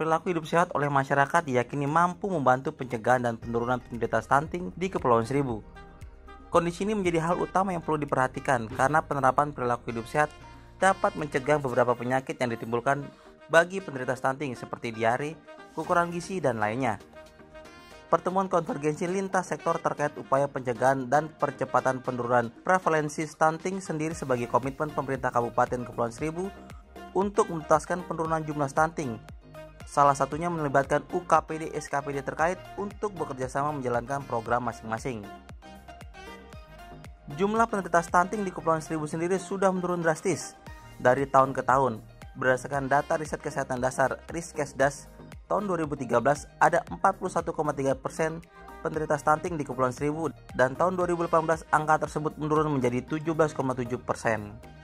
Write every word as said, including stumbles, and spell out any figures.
perilaku hidup sehat oleh masyarakat diyakini mampu membantu pencegahan dan penurunan penderita stunting di Kepulauan Seribu. Kondisi ini menjadi hal utama yang perlu diperhatikan karena penerapan perilaku hidup sehat dapat mencegah beberapa penyakit yang ditimbulkan bagi penderita stunting seperti diare, kekurangan gizi, dan lainnya. Pertemuan konvergensi lintas sektor terkait upaya pencegahan dan percepatan penurunan prevalensi stunting sendiri sebagai komitmen pemerintah Kabupaten Kepulauan Seribu untuk menuntaskan penurunan jumlah stunting. Salah satunya melibatkan U K P D S K P D terkait untuk bekerjasama menjalankan program masing-masing. Jumlah penderita stunting di Kepulauan Seribu sendiri sudah menurun drastis dari tahun ke tahun. Berdasarkan data Riset Kesehatan Dasar Riskesdas tahun dua ribu tiga belas, ada empat puluh satu koma tiga persen penderita stunting di Kepulauan Seribu dan tahun dua ribu delapan belas angka tersebut menurun menjadi tujuh belas koma tujuh persen.